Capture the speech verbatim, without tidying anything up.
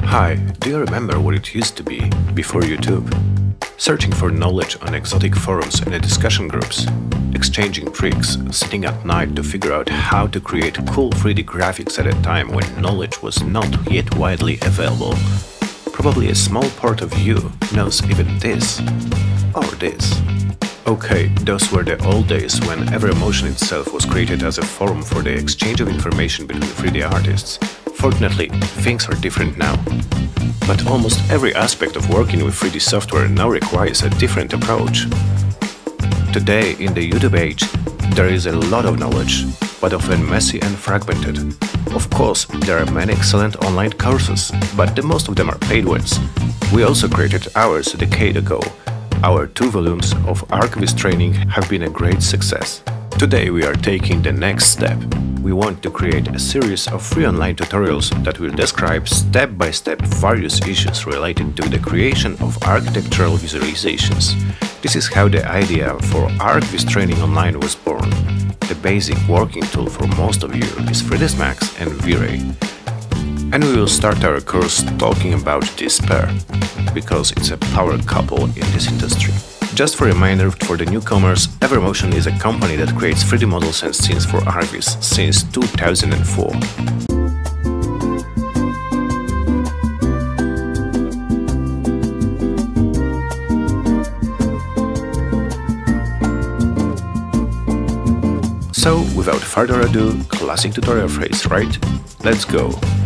Hi, do you remember what it used to be before YouTube? Searching for knowledge on exotic forums and discussion groups, exchanging tricks, sitting at night to figure out how to create cool three D graphics at a time when knowledge was not yet widely available. Probably a small part of you knows even this or this. Okay, those were the old days when Evermotion itself was created as a forum for the exchange of information between three D artists. Fortunately, things are different now. But almost every aspect of working with three D software now requires a different approach. Today, in the YouTube age, there is a lot of knowledge, but often messy and fragmented. Of course, there are many excellent online courses, but the most of them are paid ones. We also created ours a decade ago. Our two volumes of ArchViz Training have been a great success. Today we are taking the next step. We want to create a series of free online tutorials that will describe step-by-step various issues related to the creation of architectural visualizations. This is how the idea for ArchViz Training Online was born. The basic working tool for most of you is three ds Max and V-Ray. And we will start our course talking about this pair, because it's a power couple in this industry. Just for a reminder for the newcomers, Evermotion is a company that creates three D models and scenes for ArchViz since two thousand four. So, without further ado, classic tutorial phrase, right? Let's go!